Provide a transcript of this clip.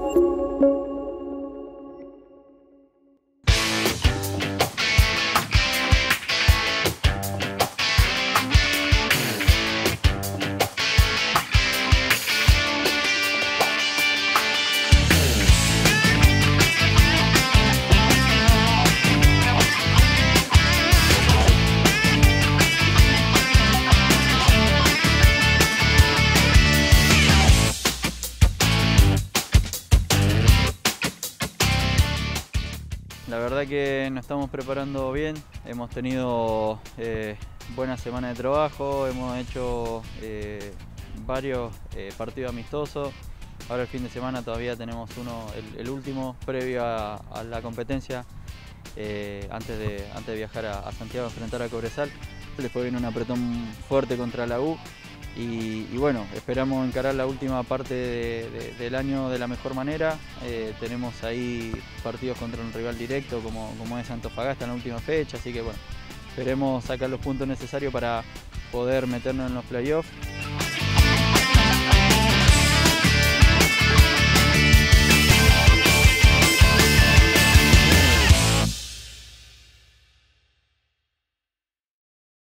La verdad que nos estamos preparando bien, hemos tenido buena semana de trabajo, hemos hecho varios partidos amistosos. Ahora el fin de semana todavía tenemos el último previo a la competencia, antes de viajar a Santiago a enfrentar a Cobresal. Después viene un apretón fuerte contra la U y bueno, esperamos encarar la última parte del año de la mejor manera. Tenemos ahí partidos contra un rival directo como es Antofagasta en la última fecha, así que bueno, esperemos sacar los puntos necesarios para poder meternos en los playoffs.